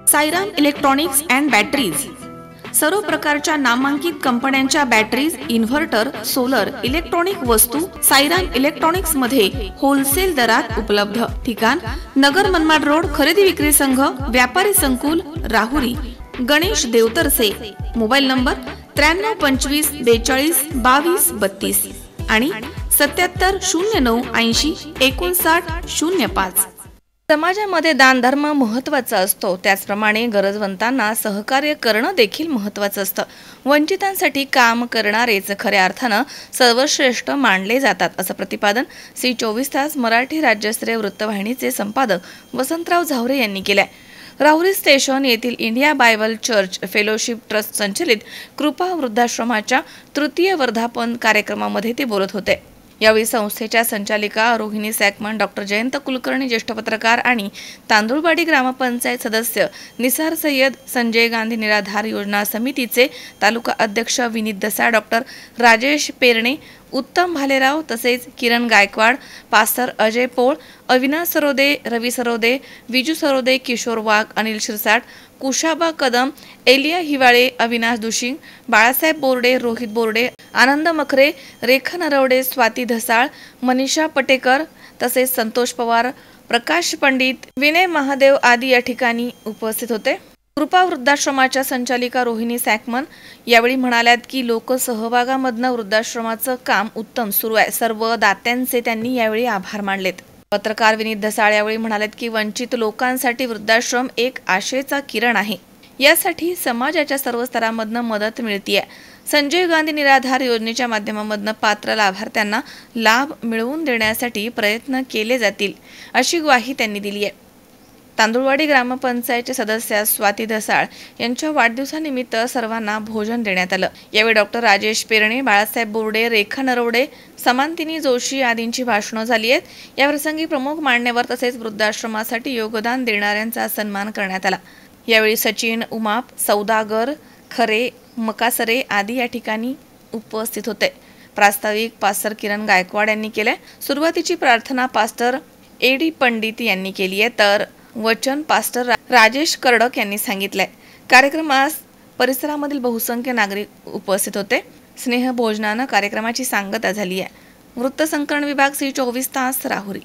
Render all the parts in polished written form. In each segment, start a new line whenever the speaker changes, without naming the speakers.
Sairam electronics and batteries सर्व प्रकारच्या नामांकित कंपन्यांच्या बॅटरीज, इन्व्हर्टर, सोलर, इलेक्ट्रॉनिक वस्तू साईराम इलेक्ट्रॉनिक्स मध्ये होलसेल दरात उपलब्ध। ठिकाण नगर मनमाड रोड, खरेदी विक्री संघ, व्यापारी संकुल, राहुरी। गणेश देवतरसे। मोबाईल नंबर 93 25 42 22 32 आणि 77 09 80 59 05। समाजामध्ये दान धर्म महत्त्वाचा असतो, त्याचप्रमाणे गरजवंतांना सहकार्य करणं देखील महत्त्वाचं असतं। वंचितांसाठी काम करणारेच खऱ्या अर्थानं सर्वश्रेष्ठ मानले जातात, असं प्रतिपादन सी 24 तास मराठी राज्यस्तरीय वृत्तवाहिनीचे संपादक वसंतराव झावरे यांनी केलंय। राहुरी स्टेशन येथील India Bible church fellowship trust संचलित कृपा वृद्धाश्रमाच्या तृतीय वर्धापन कार्यक्रमामध्ये ते बोलत होते। यावेळी संस्थेच्या संचालिका रोहिणी सॅकमन, डॉक्टर जयंत कुलकर्णी, ज्येष्ठ पत्रकार आणि तांदुळवाडी ग्रामपंचायत सदस्य निसार सय्यद, संजय गांधी निराधार योजना समितीचे तालुका अध्यक्ष विनीत दसाळ, डॉक्टर राजेश पेरणे, उत्तम भालेराव तसेच किरण गायकवाड, पास्टर अजय पोळ, अविनाश सरोदे, रवी सरोदे, विजू सरोदे, किशोर वाघ, अनिल शिरसाट, कुशाबा कदम, एलिया हिवाळे, अविनाश दुशिंग, बाळासाहेब बोर्डे, रोहित बोर्डे, आनंद मखरे, रेखा नरवडे, स्वाती धसाळ, मनीषा पटेकर तसेच संतोष पवार, प्रकाश पंडित, विनय महादेव आदी या ठिकाणी उपस्थित होते। कृपा वृद्धाश्रमाच्या संचालिका रोहिणी सॅकमन यावेळी म्हणाल्यात की लोकसहभागामधनं वृद्धाश्रमाचं काम उत्तम सुरू आहे। सर्व दात्यांचे त्यांनी यावेळी आभार मानलेत। पत्रकार विनीत दसाळ यावेळी म्हणालेत की वंचित लोकांसाठी वृद्धाश्रम एक आशेचा किरण आहे। यासाठी समाजाच्या सर्व स्तरांमधनं मदत मिळतीये। संजय गांधी निराधार योजनेच्या माध्यमामधनं पात्र लाभार्थ्यांना लाभ मिळवून देण्यासाठी प्रयत्न केले जातील, अशी ग्वाही त्यांनी दिली आहे। तांदुळवाडी ग्रामपंचायतचे सदस्य स्वाती धसाळ यांच्या वाढदिवसानिमित्त सर्वांना भोजन देण्यात आलं। यावेळी डॉक्टर राजेश पेरणे, बाळासाहेब बोर्डे, रेखा नरवडे, समांतिनी जोशी आदींची भाषणं झाली आहेत। याप्रसंगी प्रमुख मान्यवर तसेच वृद्धाश्रमासाठी योगदान देणाऱ्यांचा सन्मान करण्यात आला। यावेळी सचिन उमाप, सौदागर, खरे, मकासरे आदी या ठिकाणी उपस्थित होते। प्रास्ताविक पास्टर किरण गायकवाड यांनी केले। सुरुवातीची प्रार्थना पास्टर एडी पंडित यांनी केली आहे, तर वचन पास्टर राजेश कर्डक यांनी सांगितले। कार्यक्रमास परिसरामधील बहुसंख्य नागरिक उपस्थित होते। स्नेह भोजनानं कार्यक्रमाची सांगता झाली आहे। वृत्तसंकलन विभाग सी 24 तास राहुरी।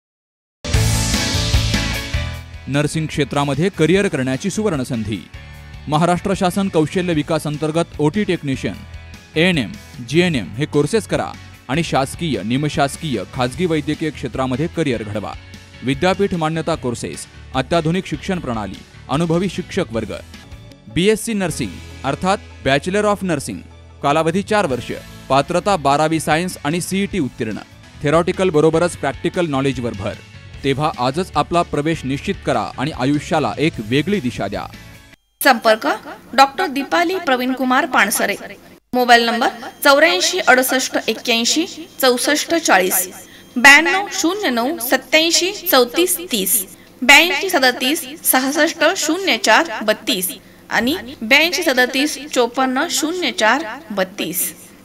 नर्सिंग क्षेत्रामध्ये करिअर करण्याची सुवर्ण संधी। महाराष्ट्र शासन कौशल्य विकास अंतर्गत ओटी टेक्निशियन, एएनएम, जीएनएम हे कोर्सेस करा आणि शासकीय, निमशासकीय, खाजगी वैद्यकीय क्षेत्रामध्ये करिअर घडवा। विद्यापीठ मान्यता कोर्सेस, अत्याधुनिक शिक्षण प्रणाली, अनुभवी शिक्षक वर्ग। बीएससी नर्सिंग अर्थात बॅचलर ऑफ नर्सिंग, कालावधी 4 वर्ष, पात्रता 12वी सायन्स आणि सीईटी उत्तीर्ण, थेरॉटिकल बरोबरच प्रॅक्टिकल नॉलेजवर भर। तेव्हा आजच आपला प्रवेश निश्चित करा आणि आयुष्याला एक वेगळी दिशा द्या।
संपर्क doctor Deepali Pravin Kumar Pansare. Mobile number 84 68 81 64 40, 92 09 87 34 30, 82 37 66 04 32 आणि 82 37 54 04 32।